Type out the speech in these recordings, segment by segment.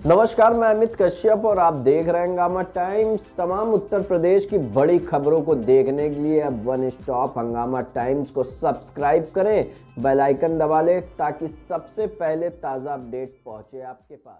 नमस्कार, मैं अमित कश्यप और आप देख रहे हैं हंगामा टाइम्स। तमाम उत्तर प्रदेश की बड़ी खबरों को देखने के लिए अब वन स्टॉप हंगामा टाइम्स को सब्सक्राइब करें, बेल आइकन दबा लें ताकि सबसे पहले ताज़ा अपडेट पहुंचे आपके पास।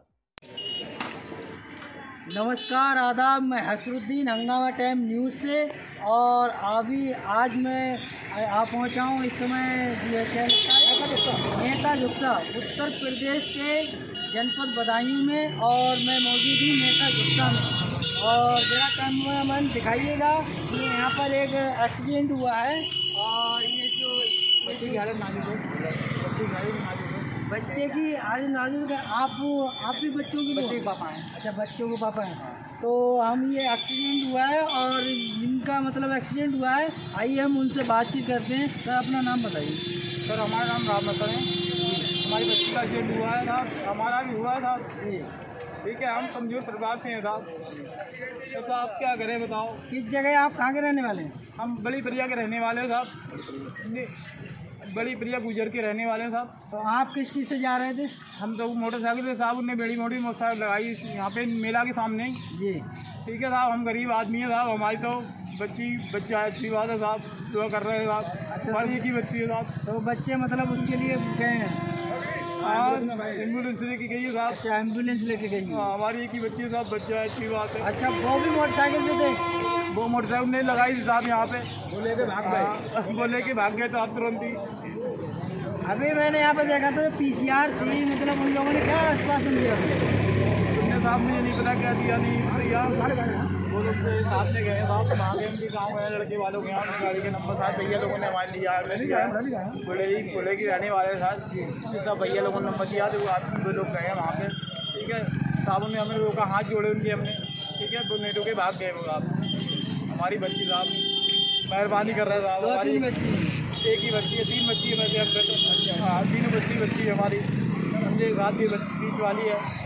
नमस्कार, आदाब। मैं हसरुद्दीन हंगामा टाइम न्यूज़ से और आज मैं पहुंचा हूं इस समय नेता जुक्सा उत्तर प्रदेश के जनपद बदायूं में और मैं मौजूद हूँ नेता जुक्सा में। और जरा कैमरामैन दिखाइएगा, ये यहाँ पर एक एक्सीडेंट हुआ है और ये जो बच्चे की हालत नाजुक है, बच्चे की हालत नाजुक है। आप भी बच्चों के पापा हैं? अच्छा, बच्चों के पापा हैं। तो हम ये एक्सीडेंट हुआ है और जिनका मतलब एक्सीडेंट हुआ है, आइए हम उनसे बातचीत करते हैं। सर, अपना नाम बताइए। सर, हमारा नाम राम रतन है। हमारी बच्ची का एक्सीडेंट हुआ है साहब, हमारा भी हुआ था। ठीक है, हम कमजोर परिवार से हैं साहब। तो आप क्या करें बताओ। किस जगह आप कहाँ के रहने वाले हैं? हम बड़ी प्रिया के रहने वाले हैं साहब, बड़ी प्रिया गुजर के रहने वाले हैं साहब। तो आप किस चीज़ से जा रहे थे? हम तो मोटरसाइकिल से साहब, उनने बड़ी मोटी मोटरसाइकिल लगाई यहाँ पे मेला के सामने ही। जी ठीक है साहब, हम गरीब आदमी हैं साहब। हमारी तो बच्चा अच्छी बात है साहब, दुआ कर रहे हैं साहब। हमारी एक ही बच्ची है साहब। तो बच्चे मतलब उसके लिए गए हैं? हाँ, एम्बुलेंस लेके गई है साहब। अच्छा, एम्बुलेंस लेके गई? हाँ, हमारी एक ही बच्ची है साहब, बच्चा है, अच्छी बात है। अच्छा, वो भी मोटरसाइकिल से थे? वो मोटरसाइकिल नहीं लगाई थी साहब यहाँ पे, वो लेके भाग गए तो आप तुरंत ही। अभी मैंने यहाँ पे देखा तो PCR थी, मतलब उन लोगों ने क्या आश्वासन दिया? उनने साहब मुझे नहीं पता क्या दिया नहीं दिया। वो लोग साथ में गए साहब, वहाँ गए, उनके गाँव गए, लड़के वालों के यहाँ उनकी गाड़ी के नंबर साथ भैया लोगों ने हमारे लिया। पुले की रहने वाले साथ सब भैया लोगों ने नंबर दिया, तो वो आदमी 2 लोग गए वहाँ पे। ठीक है साहब, उन्हें हमें रोका, हाथ जोड़े उनके हमने। ठीक है, वो नेटो के भाग गए वो साहब। हमारी बच्ची साहब मेहरबानी कर रहे साहब। हमारी एक ही बच्ची है, 3 बच्ची है वैसे हमने तो। अच्छा, हाँ, 3 बच्ची है हमारी, समझे, रात की बीच वाली है।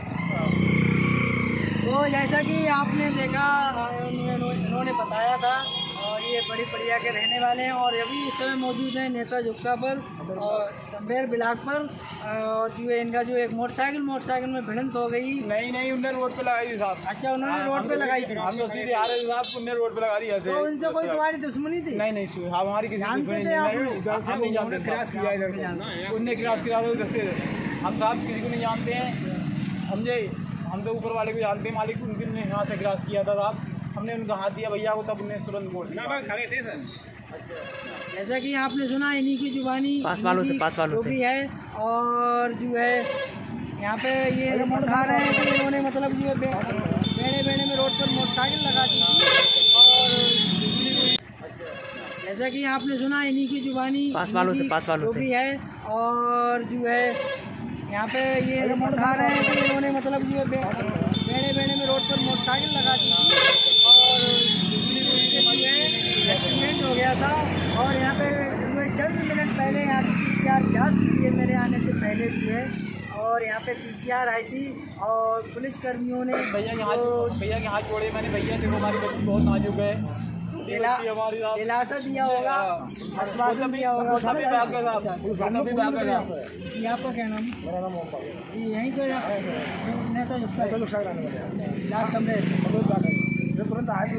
तो जैसा कि आपने देखा, इन्होंने बताया था और ये बड़ी प्रिया के रहने वाले हैं और अभी इस समय मौजूद हैं नेता जुक्सा पर और संबेर ब्लॉक पर। और जो है इनका जो एक मोटरसाइकिल में भिड़ंत हो गई। नहीं, उन्होंने रोड पे लगाई थी साहब। अच्छा, उन्होंने रोड पे लगाई थी? हम तो सीधे आ रहे थे साहब, उन्होंने रोड पे लगा दी ऐसे। तो उनसे कोई तुम्हारी दुश्मनी थी? नहीं, हमारी किसी जानते थे आप? हम नहीं जानते, क्रॉस किया इधर, उनने क्रॉस किया था उधर से। हम साहब किसी को नहीं जानते हैं, समझे। हम तो ऊपर वाले को जानते हैं, मालिक, उनके यहाँ से क्रॉस किया था साहब। हमने उनका हाथ दिया भैया को, तब उन्हें तुरंत बोल दिया। खड़े थे सर। जैसा कि आपने सुना, इन्हीं की जुबानी पास वालों से भी है। और जो है यहाँ पे ये बता रहे हैं कि इन्होंने मतलब जो है बेड़े में रोड पर मोटरसाइकिल लगा दी। और जैसा कि आपने सुना, इन्हीं की जुबानी पास वालों से भी है। और जो है यहाँ पे ये बता रहे हैं कि इन्होंने मतलब जो है बेड़े में रोड पर मोटरसाइकिल लगा दी और जो है एक्सीडेंट हो गया था। और यहाँ पे जो है चंद मिनट पहले यहाँ से PCR जांच हुई है, मेरे आने से पहले जो है। और यहाँ पे PCR आई थी और पुलिसकर्मियों ने भैया के हाथ जोड़े मैंने। भैया देखो, हमारी बच्ची बहुत नाजुक है, दिलासा दिया होगा, आश्वासन दिया होगा। आपका क्या नाम? मेरा नाम मोहम्मद। यहीं तो नेता तुरंत आए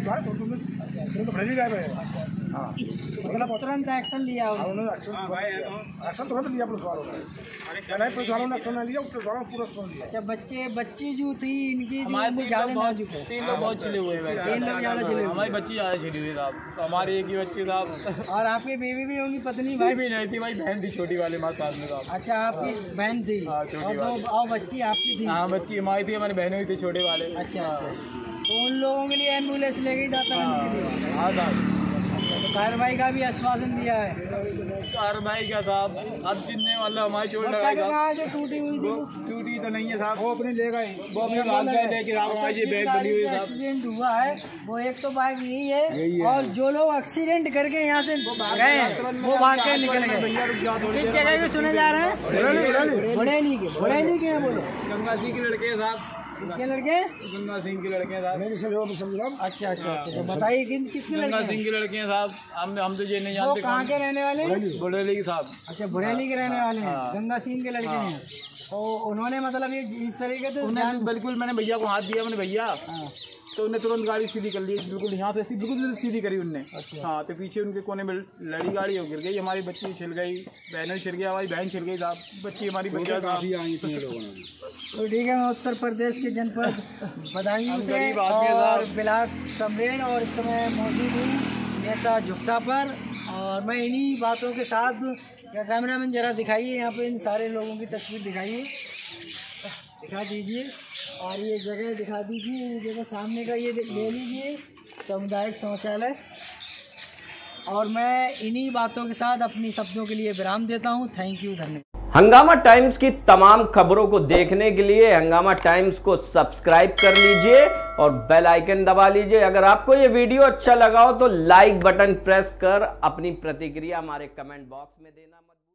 तुरंत एक्शन लिया होगा। एक्शन तुरंत लिया पुलिस वालों ने। पुलिस वालों ने एक्शन नहीं लिया, पुलिस वालों ने पूरा एक्शन लिया। अच्छा, बच्ची जो थी इनकी ज़्यादा नाजुक है। 3 लोग बहुत छिले हुए हैं। 3 लोग ज़्यादा छिले हुए। हमारी बच्ची ज़्यादा छिली हुई साहब, तो हमारी एक ही बच्ची साहब। और आपकी बीवी भी होंगी, पत्नी? भाई भी नहीं थी, भाई बहन थी छोटी वाले हमारे साथ में साहब। अच्छा, आपकी बहन थी? और बच्ची आपकी थी? हाँ, बच्ची हमारी थी, हमारी बहनें भी थी छोटे वाले। अच्छा, तो उन लोगों के लिए एम्बुलेंस ले गई दातागंज के लिए? हाँ साहब। तो कार्रवाई का भी आश्वासन दिया है? कार्रवाई क्या साहब, अब जितने वाला हमारी चोट लगाई जो टूटी हुई थी? टूटी तो नहीं है साहब, वो अपने ले गए, वो अपने भाग गए लेके हमारी बैग बनी हुई है। एक्सीडेंट हुआ है वो एक तो बाइक यही है और जो लोग एक्सीडेंट करके यहाँ से गए वो भाग के निकल गए। किस जगह के सुने जा रहे हैं? बुढ़ेली के हैं। बोलो, गंगा सिंह के लड़के साहब। क्या लड़के? गंगा सिंह के लड़के हैं साहब। अच्छा, तो बताइए किसके लड़के? गंगा सिंह के लड़के हैं साहब। हम तो ये नहीं जानते कहाँ के रहने वाले? बुढ़ेली के साहब। अच्छा, बुढ़ेली के रहने वाले हैं, गंगा सिंह के लड़के हैं। तो उन्होंने मतलब ये इस तरीके से उन्हें बिल्कुल, मैंने भैया को हाथ दिया, मैंने भैया, तो उन्हें तुरंत गाड़ी सीधी कर ली, बिल्कुल यहाँ से बिल्कुल सीधी करी उनने। अच्छा। हाँ, तो पीछे उनके कोने में लड़ी गाड़ी हो गिर गई, हमारी बच्ची छिल गई, बहनें छिल गई, हमारी बहन छिल गई साहब, बच्ची हमारी बच्चा काफी आई थी लोगों ने। तो ठीक है, मैं उत्तर प्रदेश के जनपद बदायूं से और ब्लॉक समरेन और इस समय मौजूद हूँ नेता जुक्सा पर, और मैं इन्हीं बातों के साथ, क्या कैमरामैन जरा दिखाइए यहाँ पे इन सारे लोगों की तस्वीर दिखाइए, दिखा दीजिए, और ये जगह दिखा दीजिए, ये जगह सामने का ये ले लीजिए सामुदायिक शौचालय। और मैं इन्हीं बातों के साथ अपनी शब्दों के लिए विराम देता हूँ। थैंक यू, धन्यवाद। हंगामा टाइम्स की तमाम खबरों को देखने के लिए हंगामा टाइम्स को सब्सक्राइब कर लीजिए और बेल आइकन दबा लीजिए। अगर आपको ये वीडियो अच्छा लगा हो तो लाइक बटन प्रेस कर अपनी प्रतिक्रिया हमारे कमेंट बॉक्स में देना मत भूलिए।